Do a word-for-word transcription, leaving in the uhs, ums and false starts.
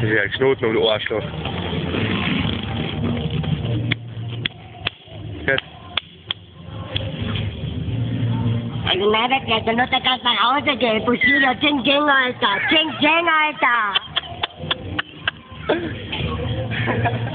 Ja, Knoten um den Arschloch. Jetzt. Also Merit, jetzt nur der kannst nach Hause gehen. Bushido, ching, ching, Alter. Ching, ching, Alter.